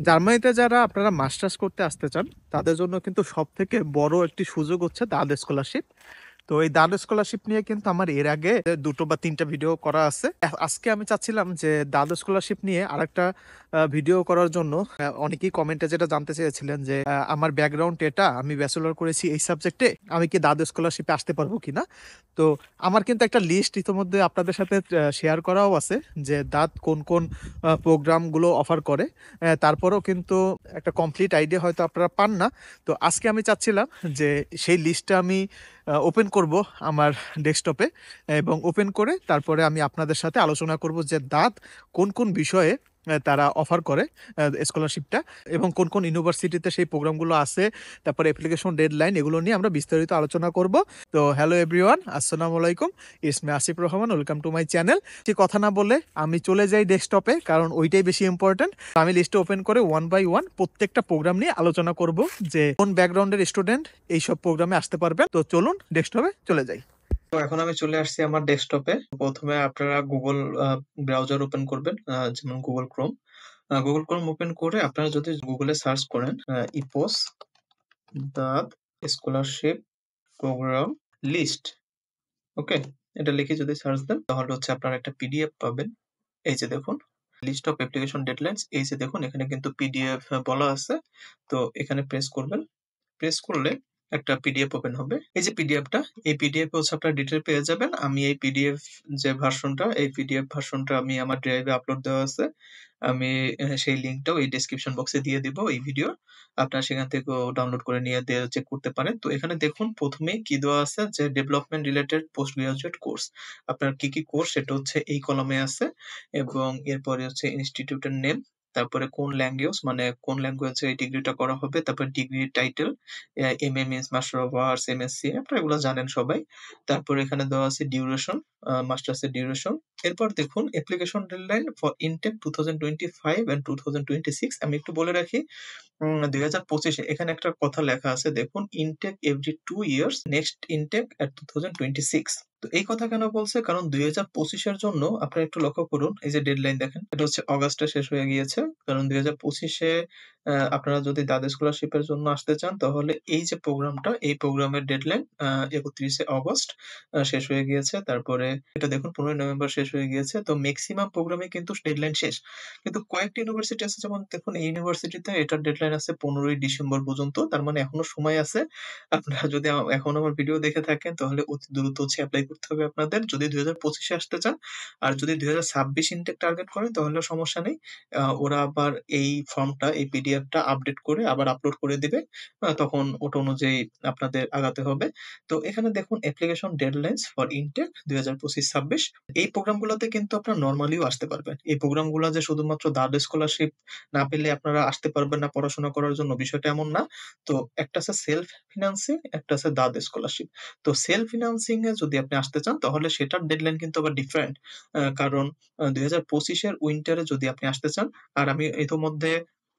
জার্মানিতে যারা আপনারা মাস্টার্স করতে আসতে চান, তাদের জন্য কিন্তু সবথেকে বড় একটি সুযোগ হচ্ছে দাদ স্কলারশিপ। তো এই দাদ স্কলারশিপ নিয়ে কিন্তু আমার এর আগে ২ টো বা ৩ টা ভিডিও করা আছে। আজকে আমি চাচ্ছিলাম যে দাদ স্কলারশিপ নিয়ে আরেকটা ভিডিও করার জন্য। অনেকেই কমেন্টে যেটা জানতে চেয়েছিলেন যে, আমার ব্যাকগ্রাউন্ড এটা, আমি ব্যাচেলর করেছি এই সাবজেক্টে, আমি কি দাদ স্কলারশিপে আসতে পারবো কিনা? তো আমার কিন্তু একটা লিস্ট ইতিমধ্যে আপনাদের সাথে শেয়ার করাও আছে যে দাদ কোন প্রোগ্রামগুলো অফার করে। তারপরেও কিন্তু একটা কমপ্লিট আইডিয়া হয়তো আপনারা পান না। তো আজকে আমি চাচ্ছিলাম যে সেই লিস্টটা আমি ওপেন করব আমার ডেস্কটপে, এবং ওপেন করে তারপরে আমি আপনাদের সাথে আলোচনা করব যে দাঁত কোন বিষয়ে তারা অফার করে স্কলারশিপটা, এবং কোন ইউনিভার্সিটিতে সেই প্রোগ্রামগুলো আছে, তারপরে অ্যাপ্লিকেশন ডেডলাইন, এগুলো নিয়ে আমরা বিস্তারিত আলোচনা করব। তো হ্যালো এভরিওয়ান, আসসালামু আলাইকুম। It's me Asif Rahman, welcome to my channel. সে কথা না বলে আমি চলে যাই ডেস্কটপে, কারণ ওইটাই বেশি ইম্পর্টেন্ট। আমি লিস্টে ওপেন করে ওয়ান বাই ওয়ান প্রত্যেকটা প্রোগ্রাম নিয়ে আলোচনা করব যে কোন ব্যাকগ্রাউন্ডের স্টুডেন্ট এইসব প্রোগ্রামে আসতে পারবেন। তো চলুন ডেস্কটপে চলে যাই। তো এখন আমি চলে আসছি আমার ডেস্কটপে। প্রথমে আপনারা গুগল ব্রাউজার ওপেন করবেন, যেমন Google Chrome. Google Chrome open করে আপনারা যদি গুগলে সার্চ করেন ইপোস দাঁত স্কলারশিপ প্রোগ্রাম লিস্ট, ওকে, এটা লিখে যদি সার্চ দেন তাহলে হচ্ছে আপনারা একটা পিডিএফ পাবেন। এই যে দেখুন, লিস্ট অফ অ্যাপ্লিকেশন ডেডলাইনস, এই যে দেখুন এখানে কিন্তু পিডিএফ বলা আছে। তো এখানে প্রেস করবেন। প্রেস করলে একটা পিডিএফ ওপেন হবে। এই যে পিডিএফটা, এই পিডিএফ হচ্ছে আপনারা ডিটেল পেয়ে যাবেন। আমি এই পিডিএফ যে ভার্সনটা, এই পিডিএফ ভার্সনটা আমি আমার ড্রাইভে আপলোড দেওয়া আছে। আমি সেই লিঙ্কটাও এই ডেসক্রিপশন বক্সে দিয়ে দিব এই ভিডিওর। আপনারা সেখান থেকেও ডাউনলোড করে নিয়ে চেক করতে পারেন। তো এখানে দেখুন প্রথমেই কি দেওয়া আছে যে development related post graduate course. আপনার কি কোর্স সেটা হচ্ছে এই কলামে আছে, এবং এরপরে হচ্ছে ইনস্টিটিউটের নেম, তারপরে কোন ল্যাঙ্গুয়েজ, মানে কোন ল্যাঙ্গুয়েজে এই ডিগ্রিটা করা হবে, তারপর ডিগ্রির title, MA means master of arts, MSc আপনারা এগুলো জানেন সবাই। তারপরে এখানে দেওয়া আছে ডিউরেশন, মাস্টার্সের ডিউরেশন। এরপর দেখুন application deadline for intake 2025 and 2026। আমি একটু বলে রাখি, 2025 এ এখানে একটা কথা লেখা আছে দেখুন, intake every 2 years, next intake at 2026। তো এই কথা কেন বলছে? কারণ 2025 এর জন্য আপনারা একটু লক্ষ্য করুন, এই যে ডেডলাইন দেখেন, এটা হচ্ছে অগাস্টে শেষ হয়ে গিয়েছে। কারণ 2025 এ আপনারা যদি দাদা স্কলারশিপের জন্য আসতে চান তাহলে এই যে প্রোগ্রামটা, এই প্রোগ্রামের ডেডলাইন 31 অগস্ট শেষ হয়ে গিয়েছে। তারপরে এটা দেখুন 15 নভেম্বর শেষ হয়ে গিয়েছে। তো মেক্সিমাম প্রোগ্রামে কিন্তু ডেডলাইন শেষ। কিন্তু কয়েকটি ইউনিভার্সিটি আছে, যেমন দেখুন এই ইউনিভার্সিটিতে এটার ডেডলাইন আছে 15ই ডিসেম্বর পর্যন্ত। তার মানে এখনো সময় আছে। আপনারা যদি এখন আমার ভিডিও দেখে থাকেন তাহলে অতি দ্রুত হচ্ছে এপ্লাই করতে হবে আপনাদের, যদি 2025 এ আসতে চান। আর যদি 2026 ইনটেক টার্গেট করেন তাহলেও সমস্যা নেই। ওরা আবার এই ফর্মটা, এই পিডিএফটা আপডেট করে আবার আপলোড করে দিবে। তখন ওটা অনুযায়ী আপনাদের আগাতে হবে। তো এখানে দেখুন অ্যাপ্লিকেশন ডেডলাইনস ফর ইনটেক 2025-26। এই প্রোগ্রামগুলোতে কিন্তু আপনারা নরমালিও আসতে পারবেন। এই প্রোগ্রামগুলা যে শুধুমাত্র দাদ স্কলারশিপ না পেলে আপনারা আসতে পারবেন না পড়াশোনা করার জন্য, বিষয়টা এমন না। তো একটা আছে সেলফ ফিন্যান্সিং, একটা আছে দাদ স্কলারশিপ। তো সেলফ ফিন্যান্সিং এ যদি আপনি আসতে চান তাহলে সেটার ডেডলাইন কিন্তু আবার ডিফারেন্ট। কারণ ২০২৫ এর উইন্টারে যদি আপনি আসতে চান, আর আমি ইতোমধ্যে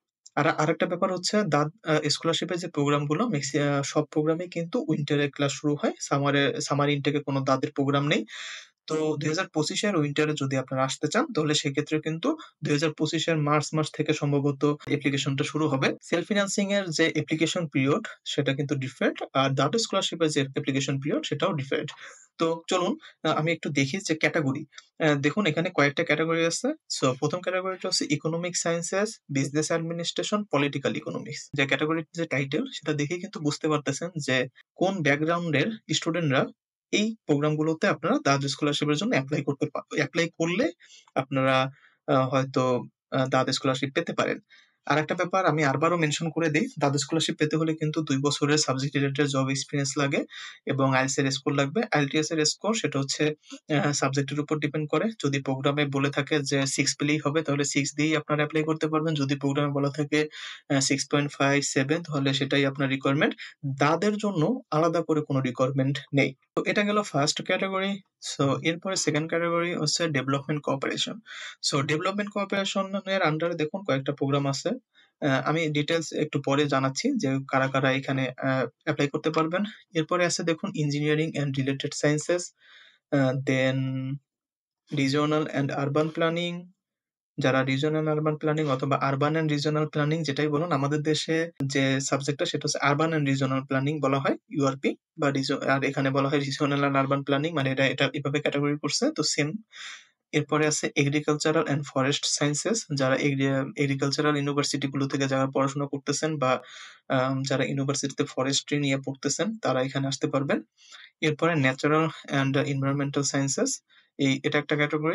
আরেকটা ব্যাপার হচ্ছে স্কলারশিপের যে প্রোগ্রামগুলো সব প্রোগ্রামই কিন্তু উইন্টারে ক্লাস শুরু হয়। সামার ইনটেক এ কোনো দাদের প্রোগ্রাম নেই। তো ২০২৫ এর উইন্টারে যদি আপনারা আসতে চান তাহলে সেক্ষেত্রে কিন্তু ২০২৫ এর মার্চ মাস থেকে সম্ভবত অ্যাপ্লিকেশনটা শুরু হবে। সেলফ ফিন্যান্সিং এর যে অ্যাপ্লিকেশন পিরিয়ড সেটা কিন্তু ডিফারেন্ট। আর দাটা স্কলারশিপ এর যে অ্যাপ্লিকেশন পিরিয়ড সেটাও ডিফারেন্ট। তো চলুন আমি একটু দেখি যে ক্যাটেগরি। দেখুন এখানে কয়েকটা ক্যাটেগরি আছে। সো ১ম ক্যাটেগরিটা হচ্ছে economic sciences, business administration, political economics. যে ক্যাটেগরির যে টাইটেল সেটা দেখেই কিন্তু বুঝতে পারতেছেন যে কোন ব্যাকগ্রাউন্ডের স্টুডেন্টরা এই প্রোগ্রামগুলোতে আপনারা দাদ স্কলারশিপের জন্য এপ্লাই করলে আপনারা হয়তো দাদ স্কলারশিপ পেতে পারেন। আরেকটা ব্যাপার আমি আবারও মেনশন করে দেই, দাদ স্কলারশিপ পেতে হলে কিন্তু ২ বছরের সাবজেক্ট রিলেটেড জব এক্সপেরিয়েন্স লাগে, এবং আইএলটিএস এর স্কোর লাগবে। আইএলটিএস এর স্কোর সেটা হচ্ছে সাবজেক্টের উপর ডিপেন্ড করে। যদি প্রোগ্রামে বলে থাকে যে 6 পেলেই হবে তাহলে 6 দিয়েই আপনারা এপ্লাই করতে পারবেন। যদি প্রোগ্রামে বলা থাকে 6.5, 7 তাহলে সেটাই আপনার রিকোয়ারমেন্ট। দাদের জন্য আলাদা করে কোনো রিকোয়ারমেন্ট নেই। তো এটা গেল ফার্স্ট ক্যাটেগরি। সো এরপরে সেকেন্ড ক্যাটেগরি হচ্ছে development cooperation. So development cooperation এর আন্ডারে দেখুন কয়েকটা প্রোগ্রাম আছে। আমি ডিটেইলস একটু পরে জানাচ্ছি যে কারা এখানে এপ্লাই করতে পারবেন। এরপরে আছে দেখুন engineering and related sciences, then regional and urban planning, যারা রিজিওনাল আরবান প্ল্যানিং অথবা আরবান অ্যান্ড রিজিওনাল প্ল্যানিং যেটাই বলুন, আমাদের দেশে যে সাবজেক্টটা সেটা হচ্ছে আরবান অ্যান্ড রিজিওনাল প্ল্যানিং বলা হয়, ইউআরপি বা আর এখানে বলা হয় রিজিওনাল অ্যান্ড আরবান প্ল্যানিং, মানে এটা এভাবে ক্যাটাগরি করছে, তো সেম। এরপরে আছে এগ্রিকালচারাল অ্যান্ড ফরেস্ট সায়েন্সেস, যারা এগ্রিকালচারাল ইউনিভার্সিটি গুলো থেকে যারা পড়াশোনা করতেছেন বা যারা ইউনিভার্সিটিতে ফরেস্ট্রি নিয়ে পড়তেছেন তারা এখানে আসতে পারবেন। এরপরে ন্যাচারাল অ্যান্ড এনভায়রনমেন্টাল সায়েন্সেস, এটা একটা category.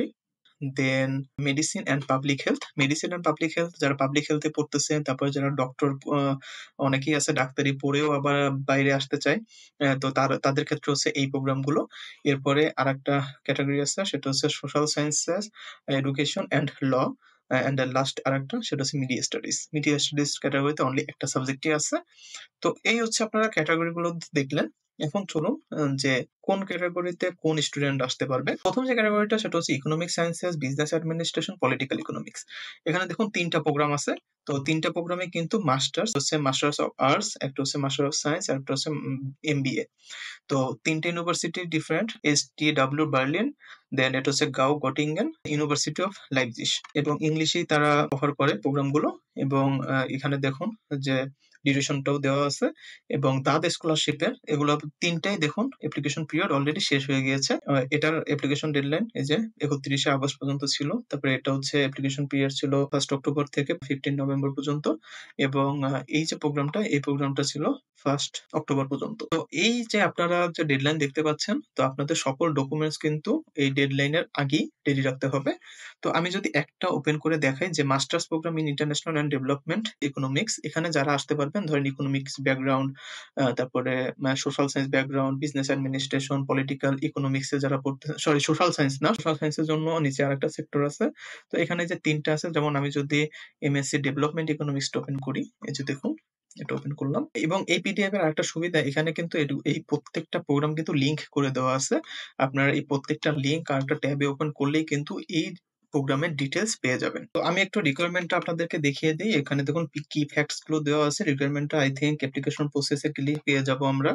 Then medicine and public health. Medicine and public health যারা পাবলিক হেলথে পড়তেছে, তারপরে যারা ডক্টর, অনেকেই আছে ডাক্তারি পড়েও আবার বাইরে আসতে চায়। তো তাদের ক্ষেত্রে হচ্ছে এই প্রোগ্রামগুলো। এরপরে আরেকটা ক্যাটেগরি আছে সেটা হচ্ছে social sciences, education and law. And last আরেকটা সেটা হচ্ছে মিডিয়া স্টাডিজ। মিডিয়া স্টাডিজ ক্যাটাগরিতে অনলি একটা সাবজেক্টই আছে। তো এই হচ্ছে আপনারা ক্যাটাগরি গুলো দেখলেন। এখন চলুন যে কোন ক্যাটাগরিতে কোন স্টুডেন্ট আসতে পারবে। প্রথম যে ক্যাটাগরিটা সেটা হচ্ছে economic sciences, business administration, political economics. এখানে দেখুন ৩ টা প্রোগ্রাম আছে। তো ৩ টা প্রোগ্রামে কিন্তু মাস্টার্স হচ্ছে মাস্টার্স অফ আর্টস, একটা হচ্ছে মাস্টার অফ সায়েন্স, আর একটা হচ্ছে এমবিএ। তো ৩ টে university different. STW Berlin, then এটা হচ্ছে GAU Göttingen, university of Leipzig, এবং ইংলিশেই তারা অফার করে প্রোগ্রামগুলো। এবং এখানে দেখুন যে ডিউরেশনটাও দেওয়া আছে, এবং দাদ স্কলারশিপের এগুলো ৩টাই দেখুন অ্যাপ্লিকেশন পিরিয়ড অলরেডি শেষ হয়ে গিয়েছে। এটার অ্যাপ্লিকেশন ডেডলাইন এই যে ৩১শে আগস্ট পর্যন্ত ছিল। তারপরে এটা হচ্ছে অ্যাপ্লিকেশন পিরিয়ড ছিল 1 অক্টোবর থেকে 15 নভেম্বর পর্যন্ত, এবং এই যে প্রোগ্রামটা, এই প্রোগ্রামটা ছিল 1 অক্টোবর পর্যন্ত। তো এই যে আপনারা যে ডেডলাইন দেখতে পাচ্ছেন, তো আপনাদের সকল ডকুমেন্টস কিন্তু এই ডেডলাইনের আগেই রেডি রাখতে হবে। তো আমি যদি একটা ওপেন করে দেখাই যে masters program in international and development economics, এখানে যারা আসতে পারবেন ধরেন ইকোনমিক্স ব্যাকগ্রাউন্ড, তারপরে social science background, business administration, political economics এ যারা পড়তে, সরি সোশ্যাল সায়েন্স না, সোশ্যাল সায়েন্সের জন্য নিচে আরেকটা সেক্টর আছে। তো এখানে যে ৩টা আছে, যেমন আমি যদি এমএসসি ডেভেলপমেন্ট ইকোনমিক্স ওপেন করি, এই যে দেখুন এটা ওপেন করলাম, এবং এই পিডিএফ এর আরেকটা সুবিধা, এখানে কিন্তু এই প্রত্যেকটা প্রোগ্রাম কিন্তু লিংক করে দেওয়া আছে। আপনারা এই প্রত্যেকটা লিংক আরেকটা ট্যাবে ওপেন করলেই কিন্তু এই প্রোগ্রামের ডিটেলস পেয়ে যাবেন। তো আমি একটু রিকোয়ারমেন্টটা আপনাদেরকে দেখিয়ে দিই। এখানে দেখুন কি ফ্যাক্টস গুলো দেওয়া আছে। রিকোয়ারমেন্টটা আই থিংক অ্যাপ্লিকেশন প্রসেসে ক্লিক পেয়ে যাব আমরা।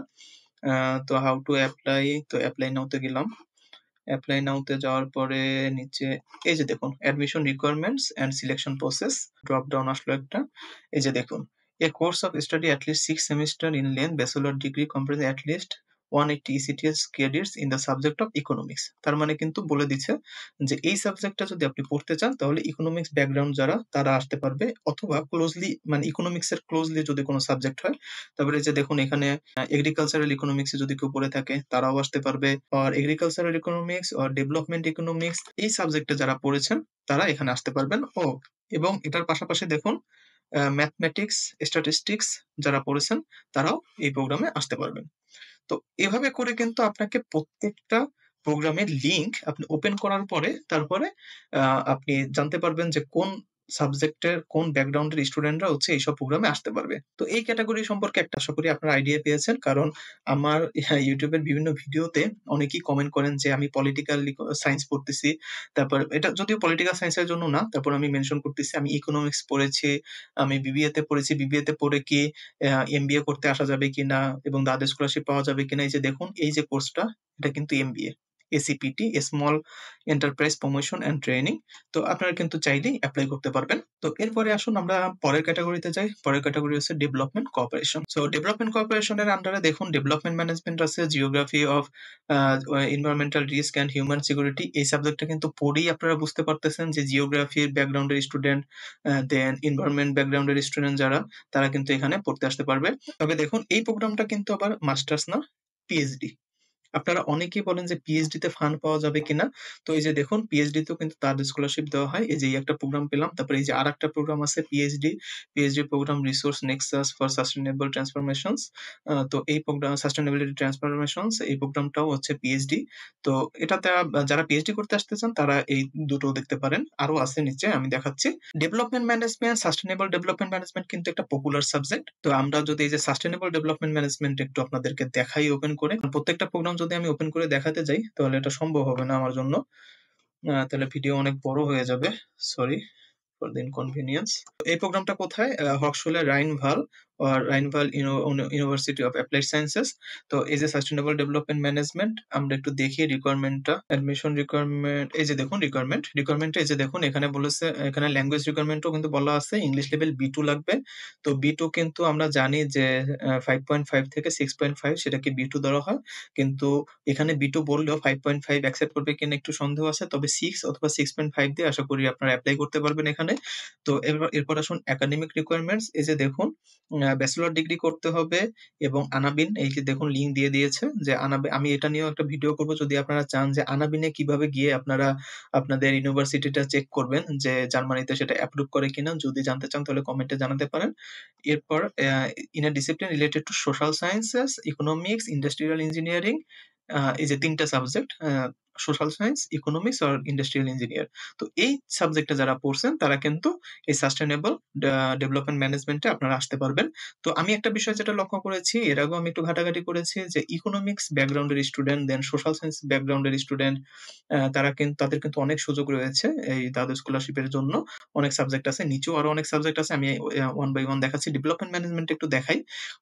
তো হাউ টু অ্যাপ্লাই, তো অ্যাপ্লাই নাও তে গেলাম। অ্যাপ্লাই নাও তে যাওয়ার পরে নিচে এই যে দেখুন admission requirements and selection process, drop down আসলো একটা। এই যে দেখুন a course of study at least 6 semester in length, bachelor degree comprising at least 180 ECTS credits in the subject of economics। তার মানে কিন্তু বলে দিচ্ছে যে এই সাবজেক্টটা যদি আপনি পড়তে চান তাহলে ইকোনমিক্স ব্যাকগ্রাউন্ড যারা তারা আসতে পারবে, অথবা ক্লোজলি মানে ইকোনমিক্স এর ক্লোজলি যদি কোনো সাবজেক্ট হয়। তারপরে এই যে দেখুন এখানে এগ্রিকালচারাল ইকোনমিক্স এ যদি কেউ পড়ে থাকে তারাও আসতে পারবে, আর এগ্রিকালচারাল ইকোনমিক্স আর ডেভেলপমেন্ট ইকোনমিক্স এই সাবজেক্টে যারা পড়েছেন তারা এখানে আসতে পারবেন। এবং এটার পাশাপাশি দেখুন ম্যাথমেটিক্স, স্ট্যাটিস্টিক্স যারা পড়েছেন তারাও এই প্রোগ্রামে আসতে পারবেন। তো এভাবে করে কিন্তু আপনাকে প্রত্যেকটা প্রোগ্রামের লিংক আপনি ওপেন করার পরে তারপরে আপনি জানতে পারবেন যে কোন সাবজেক্টের কোন ব্যাকগ্রাউন্ডের স্টুডেন্টরা হচ্ছে এইসব প্রোগ্রামে আসতে পারবে। তো এই ক্যাটাগরি সম্পর্কে একটা আশা করি আপনারা আইডিয়া পেয়েছেন। কারণ আমার ইউটিউবের বিভিন্ন ভিডিওতে অনেকেই কমেন্ট করেন যে আমি পলিটিক্যাল সায়েন্স পড়তেছি। তারপর এটা যদিও পলিটিক্যাল সায়েন্সের জন্য না, তারপর আমি মেনশন করতেছি আমি ইকোনমিক্স পড়েছি, আমি বিবিএ তে পড়েছি, বিবিএ তে পড়ে কি এমবিএ করতে আসা যাবে কিনা এবং দ্বাদশ স্কলারশিপ পাওয়া যাবে কিনা। এই যে দেখুন এই যে কোর্সটা এটা কিন্তু MBA, SEPT, small enterprise promotion and training. তো আপনারা কিন্তু চাইলেই এপ্লাই করতে পারবেন। তো এরপরে আসুন আমরা পরের ক্যাটাগরিতে যাই। পরের ক্যাটাগরি হচ্ছে ডেভেলপমেন্ট কোঅপারেশন। সো ডেভেলপমেন্ট কোঅপারেশনের আন্ডারে দেখুন ডেভেলপমেন্ট ম্যানেজমেন্ট আছে, geography of environmental risk and human security. এই সাবজেক্টটা কিন্তু পড়েই আপনারা বুঝতে পারতেছেন যে জিওগ্রাফির ব্যাকগ্রাউন্ডের স্টুডেন্ট, দেন এনভায়রনমেন্ট ব্যাকগ্রাউন্ডের স্টুডেন্ট যারা তারা কিন্তু এখানে পড়তে আসতে পারবে। তবে দেখুন এই প্রোগ্রামটা কিন্তু আবার মাস্টার্স না, পিএইচডি। আপনারা অনেকেই বলেন যে পিএইচডি তে ফান্ড পাওয়া যাবে কিনা। তো এই যে দেখুন পিএইচডি তেও কিন্তু তার স্কলারশিপ দেওয়া হয়। এই যে এই একটা প্রোগ্রাম পেলাম। তারপরে এই যে আরেকটা প্রোগ্রাম আছে PhD program resource nexus for sustainable transformations. তো এই প্রোগ্রাম সাস্টেইনেবিলিটি ট্রান্সফরমেশনস এই প্রোগ্রামটাও হচ্ছে পিএইচডি। তো এটাতে যারা পিএইচডি করতে আসতে চান তারা এই দুটো দেখতে পারেন। আরো আছে নিচে আমি দেখাচ্ছি। Development management, sustainable development management কিন্তু একটা পপুলার সাবজেক্ট। তো আমরা যদি এই যে সাস্টেইনেবল ডেভেলপমেন্ট ম্যানেজমেন্ট একটু আপনাদেরকে দেখাই ওপেন করে, প্রত্যেকটা প্রোগ্রাম যদি আমি ওপেন করে দেখাতে যাই তাহলে এটা সম্ভব হবে না আমার জন্য। তাহলে ভিডিও অনেক বড় হয়ে যাবে। Sorry for the inconvenience. এই প্রোগ্রামটা কোথায়? হক্সলে Rhein Waal Rhein Waal university of applied sciences. তো এই যে সাস্টেনেবল ডেভেলপমেন্ট ম্যানেজমেন্ট আমরা একটু দেখি রিকোয়ারমেন্টটা, অ্যাডমিশন রিকোয়ারমেন্ট, এই যে দেখুন রিকোয়ারমেন্টে এই যে দেখুন এখানে বলেছে, এখানে ল্যাঙ্গুয়েজ রিকোয়ারমেন্টও কিন্তু বলা আছে ইংলিশ লেভেল B2 লাগবে। তো B2 কিন্তু আমরা জানি যে 5.5 থেকে 6.5 সেটাকে B2 ধরা হয়। কিন্তু এখানে B2 বললেও 5.5 অ্যাকসেপ্ট করবে কিনা একটু সন্দেহ আছে। তবে 6 অথবা 6.5 দিয়ে আশা করি আপনারা এপ্লাই করতে পারবেন এখানে। তো এরপর আসুন একাডেমিক রিকোয়ারমেন্টস, এই যে দেখুন ব্যাচেলর ডিগ্রি করতে হবে এবং আনাবিন, এই যে দেখুন লিঙ্ক দিয়ে দিয়েছে যে আমি এটা নিয়েও একটা ভিডিও করব যদি আপনারা চান যে আনাবিনে কিভাবে গিয়ে আপনারা আপনাদের ইউনিভার্সিটিটা চেক করবেন যে জার্মানিতে সেটা অ্যাপ্রুভ করে কিনা। যদি জানতে চান তাহলে কমেন্টে জানাতে পারেন। এরপর in a discipline related to social sciences, economics, industrial engineering, এই যে ৩ টা সাবজেক্ট, সোশ্যাল সায়েন্স, ইকোনমিক্স আর ইন্ডাস্ট্রিয়াল ইঞ্জিনিয়ার। তো এই সাবজেক্টে যারা পড়ছেন তারা কিন্তু এই সাস্টেনেবল ডেভেলপমেন্ট ম্যানেজমেন্টে আপনারা আসতে পারবেন। তো আমি একটা বিষয় যেটা লক্ষ্য করেছি, এর আগেও আমি একটু ঘাটাঘাটি করেছি যে ইকোনমিক্স ব্যাকগ্রাউন্ডের স্টুডেন্ট দেন সোশ্যাল সায়েন্স ব্যাকগ্রাউন্ডের স্টুডেন্ট, তাদের কিন্তু অনেক সুযোগ রয়েছে এই দাদু স্কলারশিপের জন্য। অনেক সাবজেক্ট আছে, নিচেও আরো অনেক সাবজেক্ট আছে। আমি ওয়ান বাই ওয়ান দেখাচ্ছি। ডেভেলপমেন্ট ম্যানেজমেন্ট একটু দেখাই।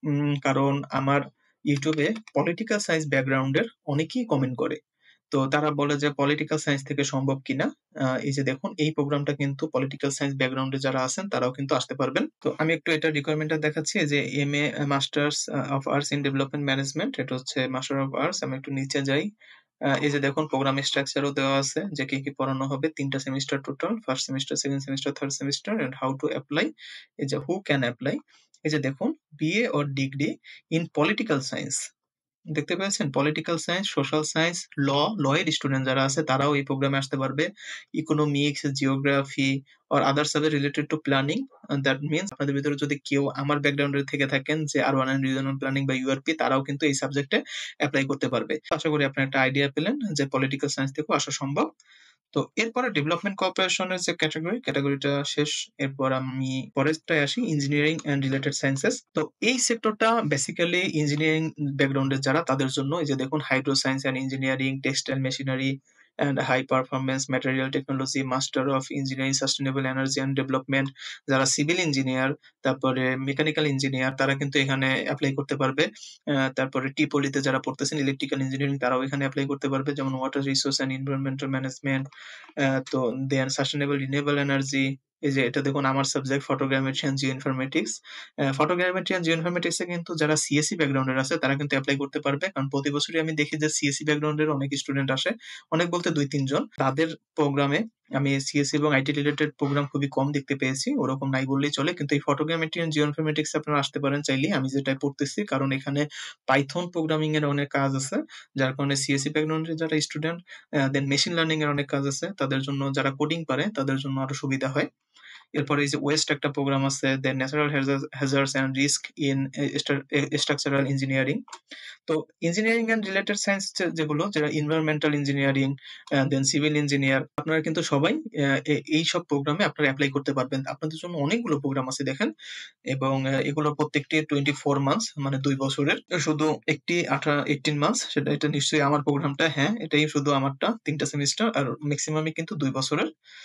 কারণ আমার ইউটিউবে পলিটিক্যাল সায়েন্স ব্যাকগ্রাউন্ডের অনেকেই কমেন্ট করে। তো তারা বলে যে পলিটিক্যাল সায়েন্স থেকে সম্ভব কিনা। এই যে দেখুন এই প্রোগ্রামটা কিন্তু পলিটিক্যাল সায়েন্স ব্যাকগ্রাউন্ডে যারা আছেন তারাও কিন্তু আসতে পারবেন। তো আমি একটু এটা রিকোয়ারমেন্টটা দেখাচ্ছি, যে MA masters of arts in development management, এটা হচ্ছে মাস্টার অফ আর্টস। আমি একটু নিচে যাই। এই যে দেখুন প্রোগ্রাম স্ট্রাকচারও দেওয়া আছে যে কি পড়ানো হবে। ৩ টা semester total, first semester, second semester, third semester and how to apply. এই যে হু ক্যান এপ্লাই। এই যে দেখুন BA or degree in political science, দেখতে পেয়েছেন? Political science, social science, law এর স্টুডেন্ট যারা আছে তারাও এই প্রোগ্রামে আসতে পারবে। Economics, geography or other subject related to planning, that means আপনাদের ভিতরে যদি কেউ আমার ব্যাকগ্রাউন্ডের থেকে থাকেন যে আরবান অ্যান্ড রিজিওনাল প্ল্যানিং বা ইউআরপি, তারাও কিন্তু এই সাবজেক্টে এপ্লাই করতে পারবে। আশা করি আপনারা একটা আইডিয়া পেলেন যে পলিটিক্যাল সায়েন্স থেকেও আসা সম্ভব। তো এরপরে ডেভেলপমেন্ট কোঅপারেশনের যে ক্যাটাগরিটা শেষ। এরপর আমি পরেরটায় আসি, ইঞ্জিনিয়ারিং অ্যান্ড রিলেটেড সায়েন্সেস। তো এই সেক্টরটা বেসিক্যালি ইঞ্জিনিয়ারিং ব্যাকগ্রাউন্ডের যারা তাদের জন্য। এই যে দেখুন hydro science and engineering, textile machinery and high performance material technology, master of engineering sustainable energy and development, যারা সিভিল ইঞ্জিনিয়ার, তারপরে মেকানিক্যাল ইঞ্জিনিয়ার, তারা কিন্তু এখানে এপ্লাই করতে পারবে। তারপরে টিপলিতে যারা পড়তেছেন ইলেকট্রিক্যাল ইঞ্জিনিয়ারিং, তারাও এখানে এপ্লাই করতে পারবে, যেমন water resource and environmental management. তো দেন সাস্টেনেবল রিনিউয়েবল এনার্জি, এই যে এটা দেখুন আমার subject photogrammetry and geoinformatics. Photogrammetry and geoinformatics এ কিন্তু যারা সিএসসি ব্যাকগ্রাউন্ডের আছে তারা কিন্তু এপ্লাই করতে পারবে। কারণ প্রতি বছরই আমি দেখি যে সিএসসি ব্যাকগ্রাউন্ডের অনেক স্টুডেন্ট আসে। অনেক বলতে ২-৩ জন। তাদের প্রোগ্রামে আমি সিএসসি এবং আইটি রিলেটেড প্রোগ্রাম খুবই কম দেখতে পেয়েছি। ওরকম নাই বললেই চলে। কিন্তু এই ফটোগ্রামেট্রি অ্যান্ড জিও ইনফরমেটিক্স এ আপনারা আসতে পারেন চাইলেই। আমি যেটায় পড়তেছি, কারণ এখানে পাইথন প্রোগ্রামিং এর অনেক কাজ আছে। যার কারণে সিএসসি ব্যাকগ্রাউন্ডের যারা স্টুডেন্ট, দেন মেশিন লার্নিং এর অনেক কাজ আছে। তাদের জন্য, যারা কোডিং পারে তাদের জন্য আরো সুবিধা হয়। এরপরে এই যে ওয়েস্ট একটা প্রোগ্রাম আছে, then natural hazards and risk in structural engineering. তো ইঞ্জিনিয়ারিং এন্ড রিলেটেড সায়েন্স যেগুলো, যারা environmental engineering, then civil engineer, আপনারা কিন্তু সবাই এইসব প্রোগ্রামে আপনারা এপ্লাই করতে পারবেন। আপনাদের জন্য অনেকগুলো প্রোগ্রাম আছে দেখেন, এবং এগুলোর প্রত্যেকটি 24 মান্থস, মানে ২ বছরের। শুধু একটি 18 মান্থস, এটা নিশ্চয়ই আমার প্রোগ্রামটা, হ্যাঁ এটাই শুধু আমারটা। ৩ টা সেমিস্টার আর মেক্সিমামই কিন্তু ২ বছরের।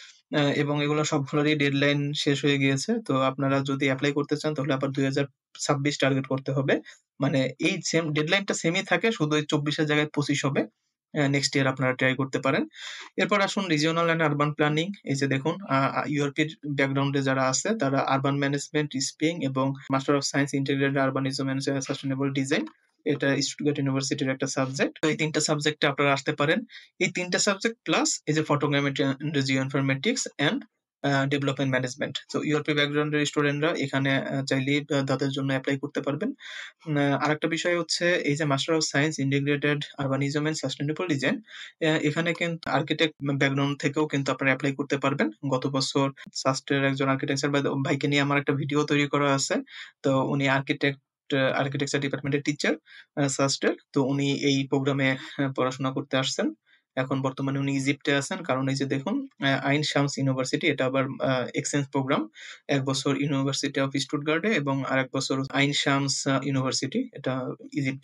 এবং এগুলো সবগুলোরই ডেডলাইন শেষ হয়ে গিয়েছে। তো আপনারা যদি এপ্লাই করতে চান তাহলে আবার ২০২৬ টার্গেট করতে হবে। মানে এই ডেডলাইনটা সেমই থাকে, শুধু এই ২৪ এর জায়গায় ২৫ হবে। নেক্সট ইয়ার আপনারা ট্রাই করতে পারেন। এরপর আসুন রিজিওনাল অ্যান্ড আরবান প্ল্যানিং। এই যে দেখুন ইউরোপের ব্যাকগ্রাউন্ডে যারা আছে তারা আরবান ম্যানেজমেন্ট, স্পিং এবং master of science integrated urbanism and sustainable design. এটা স্টুটগার্ট ইউনিভার্সিটির একটা সাবজেক্ট। তো এই ৩ টা সাবজেক্টে আপনারা আসতে পারেন। এই ৩ টা সাবজেক্ট প্লাস এই যে photogrammetry and geoinformatics and development management. তো ইউরোপী ব্যাকগ্রাউন্ডের স্টুডেন্টরা এখানে চাইলেই তাদের জন্য এপ্লাই করতে পারবেন। আরেকটা বিষয় হচ্ছে এই যে master of science integrated urbanism and sustainable design, এখানে কিন্তু আর্কিটেক্ট ব্যাকগ্রাউন্ড থেকেও কিন্তু আপনারা এপ্লাই করতে পারবেন। গত বছর সাস্টের একজন আর্কিটেকচার ভাইকে নিয়ে আমার একটা ভিডিও তৈরি করা আছে। তো উনি আর্কিটেকচার ডিপার্টমেন্টের টিচার সাস্টের। তো উনি এই প্রোগ্রামে পড়াশোনা করতে আসছেন। এখন বর্তমানে উনি ইজিপ্টে আছেন। কারণ এই যে দেখুন আইন শামস ইউনিভার্সিটি, এটা আবার এক্সচেঞ্জ প্রোগ্রাম। ১ বছর ইউনিভার্সিটি অফ স্টুটগার্টে এবং আরেক বছর আইন শামস ইউনিভার্সিটি, এটা ইজিপ্টে।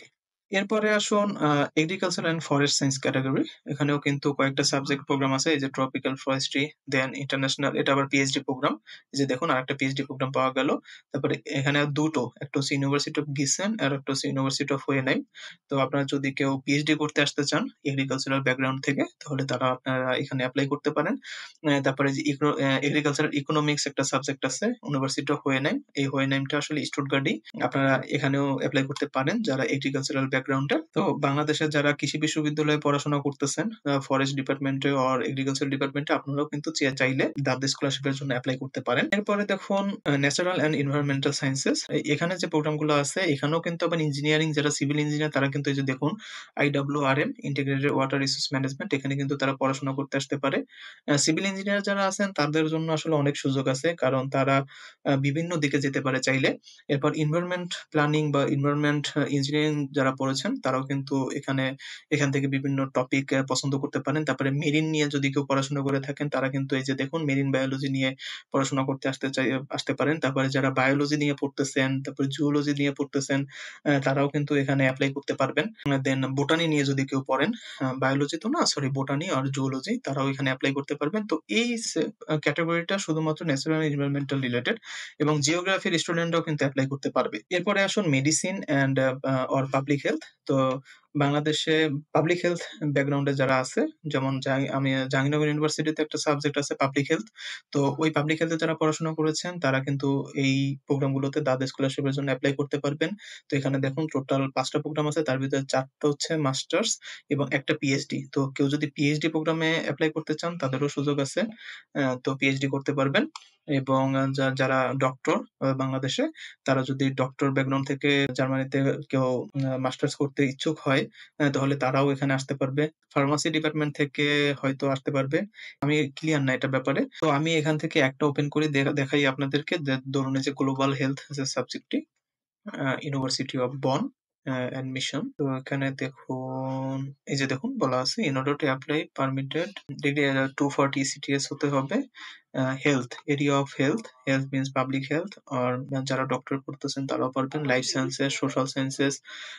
এরপরে আসুন agriculture and forest science category. এখানেও কিন্তু কয়েকটা সাবজেক্ট প্রোগ্রাম আছে। এই যে ট্রপিক্যাল ফরেস্ট্রি, দেন ইন্টারন্যাশনাল, এটা আবার পিএইচডি প্রোগ্রাম। এই যে দেখুন আরেকটা পিএইচডি প্রোগ্রাম পাওয়া গেল। তারপরে এখানে আর ২ টো। একটা হচ্ছে ইউনিভার্সিটি অফ গিসেন আর একটা হচ্ছে ইউনিভার্সিটি অফ হোয়েনাই। তো আপনারা যদি কেউ পিএইচডি করতে আসতে চান এগ্রিকালচারাল ব্যাকগ্রাউন্ড থেকে, তাহলে আপনারা এখানে এপ্লাই করতে পারেন। তারপরে যে এগ্রিকালচারাল ইকোনমিক্স একটা সাবজেক্ট আছে ইউনিভার্সিটি অফ হোয়েনাই। এই হোয়েনাইমটা আসলে স্টুটগার্টই। আপনারা এখানেও এপ্লাই করতে পারেন যারা এগ্রিকালচারাল ব্যাকগ্রাউন্ডের। তো বাংলাদেশের যারা কৃষি বিশ্ববিদ্যালয়ে পড়াশোনা করতেছেন, ফরেস্ট ডিপার্টমেন্টে অর এগ্রিকালচার ডিপার্টমেন্টে, আপনারাও কিন্তু চাইলে দাবদের স্কলারশিপের জন্য এপ্লাই করতে পারেন। এরপরে দেখুন ন্যাচারাল অ্যান্ড এনভায়রনমেন্টাল সায়েন্সেস। এখানে যে প্রোগ্রামগুলো আছে এখানেও কিন্তু আবার ইঞ্জিনিয়ারিং যারা সিভিল ইঞ্জিনিয়ার তারা কিন্তু এই যে দেখুন IWRM integrated water resource management, এখানে কিন্তু তারা পড়াশোনা করতে আসতে পারে। সিভিল ইঞ্জিনিয়ার যারা আছেন তাদের জন্য আসলে অনেক সুযোগ আছে, কারণ তারা বিভিন্ন দিকে যেতে পারে চাইলে। এরপর এনভায়রনমেন্ট প্ল্যানিং বা এনভায়রনমেন্ট ইঞ্জিনিয়ারিং যারা পড়েছেন তারাও কিন্তু এখান থেকে বিভিন্ন টপিক পছন্দ করতে পারেন। তারপরে মেরিন নিয়ে যদি কেউ পড়াশোনা করে থাকেন তারা কিন্তু এই যে দেখুন মেরিন বায়োলজি নিয়ে পড়াশোনা করতে আসতে পারেন। তারপরে যারা বায়োলজি নিয়ে পড়তেছেন, তারপরে জুওলজি নিয়ে পড়তেছেন, তারাও কিন্তু এখানে এপ্লাই করতে পারবেন। দেন বোটানি নিয়ে যদি কেউ পড়েন, বায়োলজি তো না, সরি, বোটানি আর জুওলজি, তারাও এখানে এপ্লাই করতে পারবেন। তো এই ক্যাটেগরিটা শুধুমাত্র ন্যাচারাল এনভায়রনমেন্টাল রিলেটেড, এবং জিওগ্রাফির স্টুডেন্টরাও কিন্তু এপ্লাই করতে পারবে। এরপরে আসুন medicine and or public health. তো বাংলাদেশে পাবলিক হেলথ ব্যাকগ্রাউন্ডে যারা আছে, যেমন আমি জাহাঙ্গীরনগর ইউনিভার্সিটিতে একটা সাবজেক্ট আছে পাবলিক হেলথ। তো ওই পাবলিক হেলথে যারা পড়াশোনা করেছেন তারা কিন্তু এই প্রোগ্রামগুলোতে দাদা স্কলারশিপের জন্য এপ্লাই করতে পারবেন। তো এখানে দেখুন টোটাল ৫ টা প্রোগ্রাম আছে, তার ভিতরে ৪ টা হচ্ছে মাস্টার্স এবং একটা পিএইচডি। তো কেউ যদি পিএইচডি প্রোগ্রামে এপ্লাই করতে চান তাদেরও সুযোগ আছে। তো পিএইচডি করতে পারবেন। এবং যারা ডক্টর বাংলাদেশে, তারা যদি ডক্টর ব্যাকগ্রাউন্ড থেকে জার্মানিতে কেউ মাস্টার্স করতে ইচ্ছুক হয়, তাহলে তারাও এখানে আসতে পারবে। ফার্মাসি ডিপার্টমেন্ট থেকে হয়তো আসতে পারবে। আমি ক্লিয়ার না এটার ব্যাপারে। তো আমি এখান থেকে একটা ওপেন করে দেখাই আপনাদেরকে, যে ধরুন এই যে গ্লোবাল হেলথ যে সাবজেক্টটি, ইউনিভার্সিটি অফ বন অ্যাডমিশন। তো এখানে দেখুন, এই যে দেখুন বলা আছে in order to apply permitted degree 240 CTS হতে হবে। Health, area of health, health means public health, আর যারা ডক্টর করতেছেন তারাও পারবেন। Life sciences, social sciences,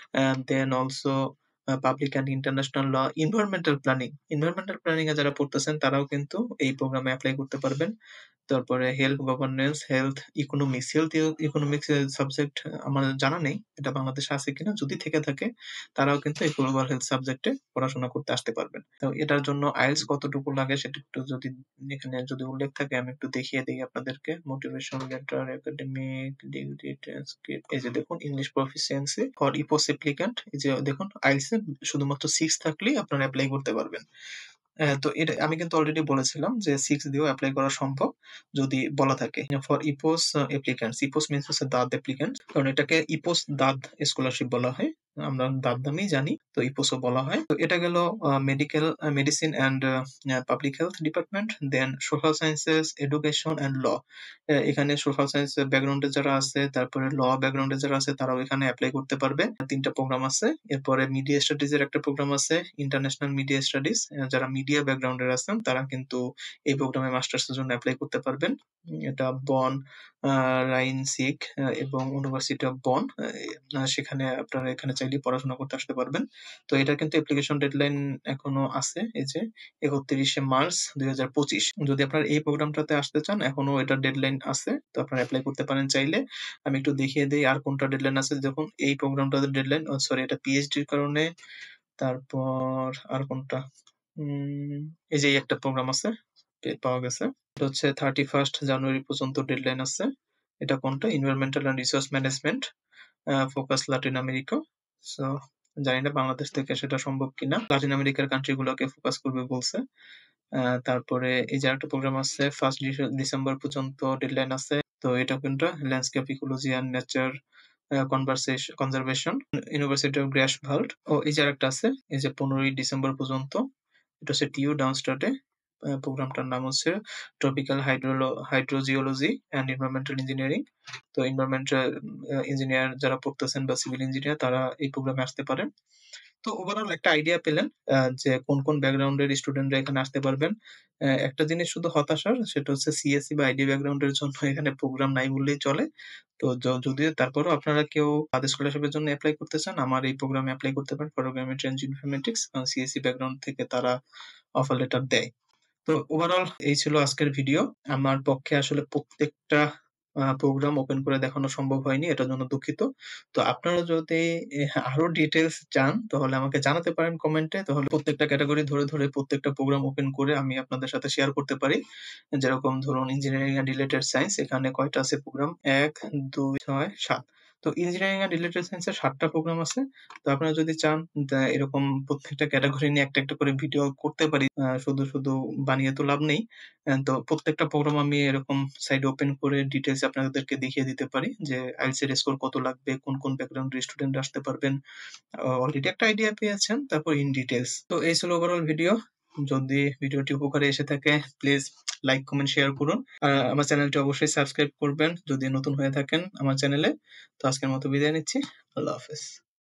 then also public and international law, environmental planning. Environmental planning এ যারা পড়তেছেন তারাও কিন্তু এই প্রোগ্রামে এপ্লাই করতে পারবেন। তারপরে health governance, health economics. Economics এর সাবজেক্ট আমার জানা নেই এটা বাংলাদেশে আছে কিনা। যদি থেকে থাকে তারাও কিন্তু এই গ্লোবাল হেলথ সাবজেক্টে পড়াশোনা করতে আসতে পারবেন। তো এটার জন্য আইএলটিএস কতটুকু লাগে সেটা একটু যদি এখানে যদি উল্লেখ থাকে আমি একটু দেখিয়ে দেই আপনাদেরকে। Motivation letter, academic degree transcript, এই যে দেখুন English proficiency for EPOS applicant. এই যে দেখুন আইএলটিএস এ শুধুমাত্র 6 থাকলেই আপনারা এপ্লাই করতে পারবেন। তো এটা আমি কিন্তু অলরেডি বলেছিলাম যে 6 দিয়েও এপ্লাই করা সম্ভব যদি বলা থাকে। For EPOS applicants, EPOS means হচ্ছে দাদ অ্যাপ্লিক্যান্ট। কারণ এটাকে ইপোস দাদ স্কলারশিপ বলা হয়। আমরা দাদ নামেই জানি। তো ইপোসও বলা হয়। তো এটা গেল medicine and public health department. Then social sciences, education and law. এখানে সোশ্যাল সায়েন্স ব্যাকগ্রাউন্ডে যারা আছে, তারপরে ল ব্যাকগ্রাউন্ডে যারা আছে তারাও এখানে এপ্লাই করতে পারবে। ৩ টা প্রোগ্রাম আছে। এরপরে মিডিয়া স্টাডিজ এর একটা প্রোগ্রাম আছে, ইন্টারন্যাশনাল মিডিয়া স্টাডিজ। যারা মিডিয়া ব্যাকগ্রাউন্ডের আছেন তারা কিন্তু এই প্রোগ্রামে মাস্টার্স এর জন্য এপ্লাই করতে পারবেন। এটা বন, রাইনসিক এবং ইউনিভার্সিটি অফ বন, সেখানে আপনারা এখানে চাইলে পড়াশোনা করতে আসতে পারবেন। তো এটার কিন্তু অ্যাপ্লিকেশন ডেডলাইন এখনো আছে, এই যে ৩১শে মার্চ ২০২৫। যদি আপনারা এই প্রোগ্রামটাতে আসতে চান এখনো এটার ডেডলাইন আছে। তো আপনারা এপ্লাই করতে পারেন চাইলে। আমি একটু দেখিয়ে দেই আর কোনটা ডেডলাইন আছে। দেখুন এই প্রোগ্রামটাতে ডেডলাইন, সরি, এটা পিএইচডির কারণে। তারপর আর কোনটা? উম এই যে একটা প্রোগ্রাম আছে, পাওয়া গেছে। এটা হচ্ছে 31st জানুয়ারি পর্যন্ত ডেডলাইন আছে। এটা কোনটা? Environmental and resource management, focus Latin America. So জানি না বাংলাদেশ থেকে সেটা সম্ভব কিনা। লাটিন আমেরিকার কান্ট্রি গুলোকে ফোকাস করবে বলছে। তারপরে এই যে আরেকটা প্রোগ্রাম আছে 1st ডিসেম্বর পর্যন্ত ডেডলাইন আছে। তো এটা কোনটা? Landscape ecology and nature conservation, university of Greifswald. ও এই যে আরেকটা আছে, এই যে 15ই ডিসেম্বর পর্যন্ত। এটা হচ্ছে টিইউ ডাউনস্টাডে। প্রোগ্রামটার নাম হচ্ছে tropical hydrogeology and environmental engineering. তো এনভায়রনমেন্টাল ইঞ্জিনিয়ার যারা পড়তেছেন বা সিভিল ইঞ্জিনিয়ার তারা এই প্রোগ্রামে আসতে পারেন। তো ওভারঅল একটা আইডিয়া পেলেন যে কোন ব্যাকগ্রাউন্ডের স্টুডেন্টরা এখানে আসতে পারবেন। একটা জিনিস শুধু হতাশার, সেটা হচ্ছে সিএসসি বা আইডি ব্যাকগ্রাউন্ডের জন্য এখানে প্রোগ্রাম নাই বললেই চলে। তো যদিও তারপরেও আপনারা কেউ তাদের স্কলারশিপের জন্য এপ্লাই করতে চান, আমার এই প্রোগ্রামে এপ্লাই করতে পারেন। প্রোগ্রামেটরি অ্যান্ড ইনফরমেটিক্স সিএসই ব্যাকগ্রাউন্ড থেকে তারা অফার লেটার দেয়। তো ওভারঅল এই ছিল আজকের ভিডিও। আমার পক্ষে আসলে প্রত্যেকটা প্রোগ্রাম ওপেন করে দেখানো সম্ভব হয়নি। এটার জন্য দুঃখিত। তো আপনারা যদি আরো ডিটেইলস চান তাহলে আমাকে জানাতে পারেন কমেন্টে। তাহলে প্রত্যেকটা ক্যাটেগরি ধরে প্রত্যেকটা প্রোগ্রাম ওপেন করে আমি আপনাদের সাথে শেয়ার করতে পারি। যেরকম ধরুন ইঞ্জিনিয়ারিং অ্যান্ড রিলেটেড সায়েন্স এখানে কয়টা আছে প্রোগ্রাম? ১, ২, ৬, ৭। তো ইঞ্জিনিয়ারিং অ্যান্ড রিলেটেড সায়েন্স এর ৭ টা প্রোগ্রাম আছে। তো আপনারা যদি চান এরকম প্রত্যেকটা ক্যাটেগরি নিয়ে একটা করে ভিডিও করতে পারি। শুধু বানিয়ে তো লাভ নেই। তো প্রত্যেকটা প্রোগ্রাম আমি এরকম সাইট ওপেন করে ডিটেইলস আপনাদেরকে দেখিয়ে দিতে পারি যে IELTS এর স্কোর কত লাগবে, কোন ব্যাকগ্রাউন্ডের স্টুডেন্ট আসতে পারবেন। অলরেডি একটা আইডিয়া পেয়েছেন। তারপর ইন ডিটেইলস। তো এই ছিল ওভারঅল ভিডিও। যদি ভিডিওটি উপকারে এসে থাকে প্লিজ লাইক, কমেন্ট, শেয়ার করুন। আর আমার চ্যানেলটি অবশ্যই সাবস্ক্রাইব করবেন যদি নতুন হয়ে থাকেন আমার চ্যানেলে। তো আজকের মতো বিদায় নিচ্ছি। আল্লাহ হাফেজ।